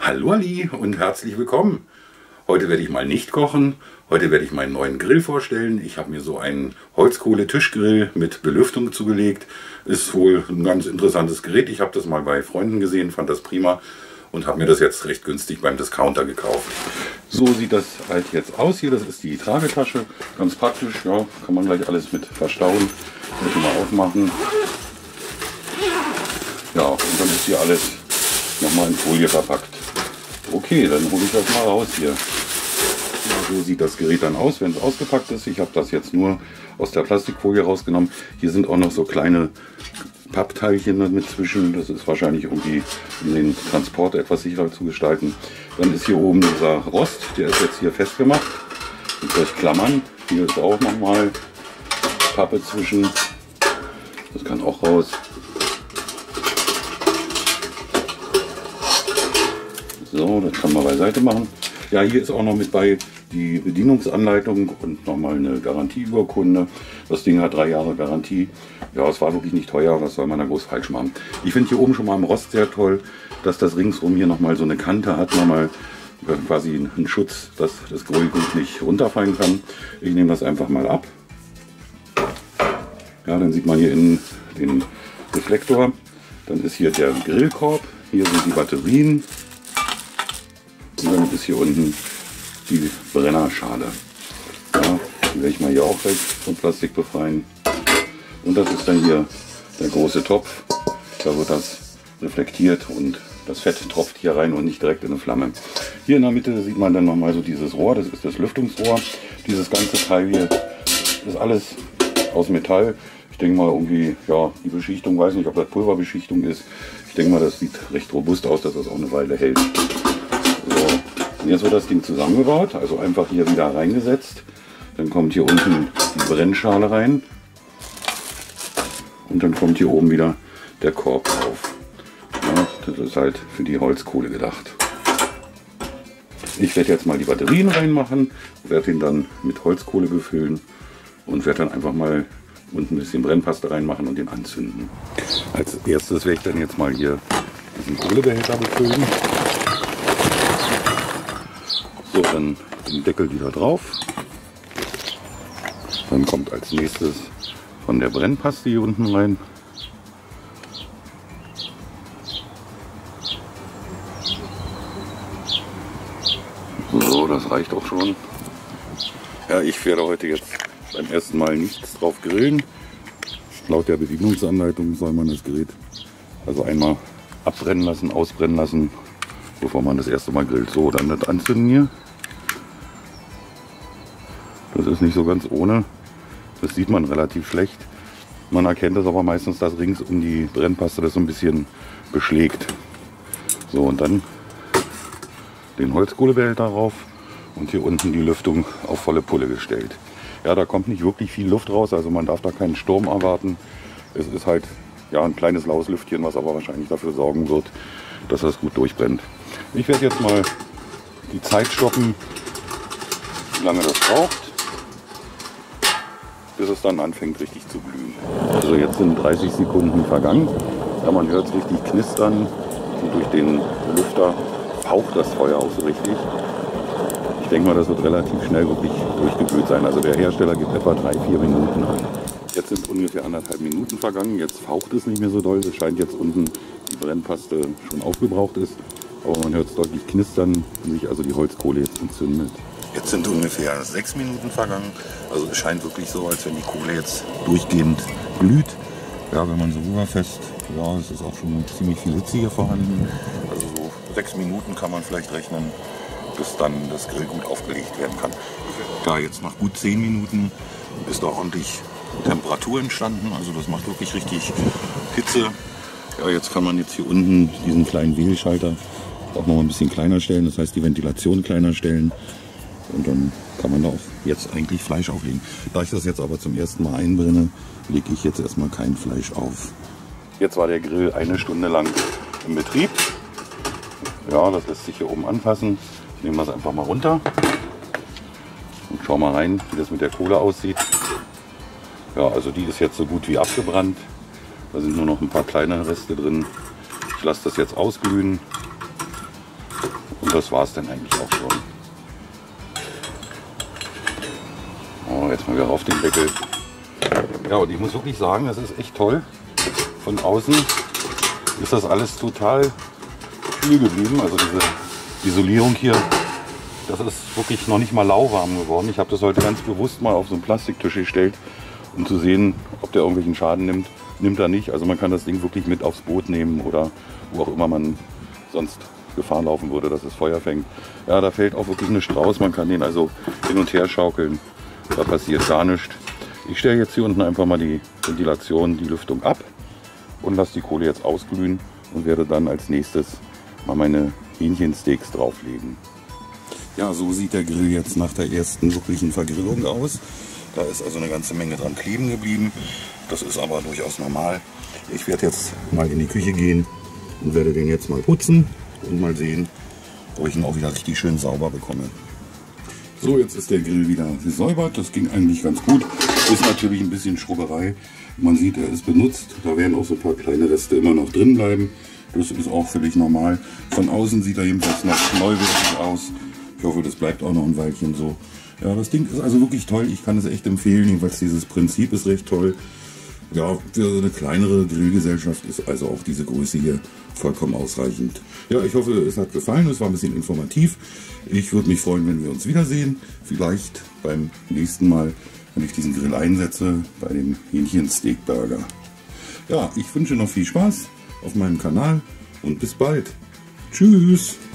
Hallo Ali und herzlich willkommen. Heute werde ich mal nicht kochen. Heute werde ich meinen neuen Grill vorstellen. Ich habe mir so einen Holzkohle-Tischgrill mit Belüftung zugelegt. Ist wohl ein ganz interessantes Gerät. Ich habe das mal bei Freunden gesehen, fand das prima und habe mir das jetzt recht günstig beim Discounter gekauft. So sieht das halt jetzt aus hier. Das ist die Tragetasche. Ganz praktisch. Ja, kann man gleich alles mit verstauen. Muss ich mal aufmachen. Ja, und dann ist hier alles nochmal in Folie verpackt. Okay, dann hole ich das mal raus hier. So sieht das Gerät dann aus, wenn es ausgepackt ist. Ich habe das jetzt nur aus der Plastikfolie rausgenommen. Hier sind auch noch so kleine Pappteilchen mit zwischen. Das ist wahrscheinlich irgendwie, um den Transport etwas sicherer zu gestalten. Dann ist hier oben dieser Rost, der ist jetzt hier festgemacht. Mit solchen Klammern. Hier ist auch nochmal Pappe zwischen. Das kann auch raus. So, das kann man beiseite machen. Ja, hier ist auch noch mit bei die Bedienungsanleitung und nochmal eine Garantieurkunde. Das Ding hat 3 Jahre Garantie. Ja, es war wirklich nicht teuer, was soll man da groß falsch machen. Ich finde hier oben schon mal im Rost sehr toll, dass das ringsrum hier nochmal so eine Kante hat, nochmal quasi einen Schutz, dass das Grillgut nicht runterfallen kann. Ich nehme das einfach mal ab. Ja, dann sieht man hier innen den Reflektor. Dann ist hier der Grillkorb, hier sind die Batterien. Und dann ist hier unten die Brennerschale. Ja, die werde ich mal hier auch gleich vom Plastik befreien. Und das ist dann hier der große Topf. Da wird das reflektiert und das Fett tropft hier rein und nicht direkt in eine Flamme. Hier in der Mitte sieht man dann nochmal so dieses Rohr. Das ist das Lüftungsrohr. Dieses ganze Teil hier ist alles aus Metall. Ich denke mal irgendwie, ja, die Beschichtung, weiß nicht, ob das Pulverbeschichtung ist. Ich denke mal, das sieht recht robust aus, dass das auch eine Weile hält. Und jetzt wird das Ding zusammengebaut, also einfach hier wieder reingesetzt. Dann kommt hier unten die Brennschale rein. Und dann kommt hier oben wieder der Korb drauf. Ja, das ist halt für die Holzkohle gedacht. Ich werde jetzt mal die Batterien reinmachen, werde ihn dann mit Holzkohle befüllen und werde dann einfach mal unten ein bisschen Brennpaste reinmachen und den anzünden. Als erstes werde ich dann jetzt mal hier diesen Kohlebehälter befüllen. So, dann den Deckel wieder drauf. Dann kommt als nächstes von der Brennpaste hier unten rein. So, das reicht auch schon. Ja, ich werde heute jetzt beim ersten Mal nichts drauf grillen. Laut der Bedienungsanleitung soll man das Gerät also einmal abbrennen lassen, ausbrennen lassen, bevor man das erste Mal grillt. So, dann das anzünden hier. Das ist nicht so ganz ohne. Das sieht man relativ schlecht. Man erkennt es aber meistens, dass rings um die Brennpaste das so ein bisschen beschlägt. So, und dann den Holzkohlebehälter rauf und hier unten die Lüftung auf volle Pulle gestellt. Ja, da kommt nicht wirklich viel Luft raus, also man darf da keinen Sturm erwarten. Es ist halt ja ein kleines laues Lüftchen, was aber wahrscheinlich dafür sorgen wird, dass das gut durchbrennt. Ich werde jetzt mal die Zeit stoppen, wie lange das braucht, bis es dann anfängt richtig zu glühen. Also jetzt sind 30 Sekunden vergangen. Ja, man hört es richtig knistern und durch den Lüfter faucht das Feuer auch so richtig. Ich denke mal, das wird relativ schnell wirklich durchgeglüht sein. Also der Hersteller gibt etwa 3-4 Minuten an. Jetzt sind ungefähr 1,5 Minuten vergangen. Jetzt faucht es nicht mehr so doll. Es scheint jetzt unten die Brennpaste schon aufgebraucht ist. Aber man hört es deutlich knistern, wenn sich also die Holzkohle jetzt entzündet. Jetzt sind ungefähr 6 Minuten vergangen. Also es scheint wirklich so, als wenn die Kohle jetzt durchgehend glüht. Ja, wenn man so rüberfasst, ja, es ist auch schon ziemlich viel Hitze hier vorhanden. Also so 6 Minuten kann man vielleicht rechnen, bis dann das Grillgut aufgelegt werden kann. Ja, jetzt nach gut 10 Minuten ist da ordentlich Temperatur entstanden. Also das macht wirklich richtig Hitze. Ja, jetzt kann man jetzt hier unten diesen kleinen Wählschalter auch noch ein bisschen kleiner stellen. Das heißt, die Ventilation kleiner stellen. Und dann kann man da auch jetzt eigentlich Fleisch auflegen. Da ich das jetzt aber zum ersten Mal einbrenne, lege ich jetzt erstmal kein Fleisch auf. Jetzt war der Grill 1 Stunde lang im Betrieb. Ja, das lässt sich hier oben anfassen. Ich nehme das einfach mal runter und schau mal rein, wie das mit der Kohle aussieht. Ja, also die ist jetzt so gut wie abgebrannt. Da sind nur noch ein paar kleine Reste drin. Ich lasse das jetzt ausglühen. Und das war es dann eigentlich auch schon. Oh, jetzt mal wieder auf den Deckel. Ja, und ich muss wirklich sagen, das ist echt toll. Von außen ist das alles total kühl geblieben. Also diese Isolierung hier, das ist wirklich noch nicht mal lauwarm geworden. Ich habe das heute ganz bewusst mal auf so einen Plastiktisch gestellt, um zu sehen, ob der irgendwelchen Schaden nimmt. Nimmt er nicht. Also man kann das Ding wirklich mit aufs Boot nehmen oder wo auch immer man sonst Gefahr laufen würde, dass es Feuer fängt. Ja, da fällt auch wirklich nichts raus. Man kann den also hin und her schaukeln. Da passiert gar nichts. Ich stelle jetzt hier unten einfach mal die Ventilation, die Lüftung ab und lasse die Kohle jetzt ausglühen und werde dann als nächstes mal meine Hähnchensteaks drauflegen. Ja, so sieht der Grill jetzt nach der ersten wirklichen Vergrillung aus. Da ist also eine ganze Menge dran kleben geblieben. Das ist aber durchaus normal. Ich werde jetzt mal in die Küche gehen und werde den jetzt mal putzen und mal sehen, ob ich ihn auch wieder richtig schön sauber bekomme. So, jetzt ist der Grill wieder gesäubert. Das ging eigentlich ganz gut. Ist natürlich ein bisschen Schrubberei. Man sieht, er ist benutzt. Da werden auch so ein paar kleine Reste immer noch drin bleiben. Das ist auch völlig normal. Von außen sieht er jedenfalls noch neuwertig aus. Ich hoffe, das bleibt auch noch ein Weilchen so. Ja, das Ding ist also wirklich toll. Ich kann es echt empfehlen. Jedenfalls dieses Prinzip ist recht toll. Ja, für so eine kleinere Grillgesellschaft ist also auch diese Größe hier vollkommen ausreichend. Ja, ich hoffe, es hat gefallen. Es war ein bisschen informativ. Ich würde mich freuen, wenn wir uns wiedersehen. Vielleicht beim nächsten Mal, wenn ich diesen Grill einsetze, bei dem Hähnchen-Steak-Burger. Ja, ich wünsche noch viel Spaß auf meinem Kanal und bis bald. Tschüss!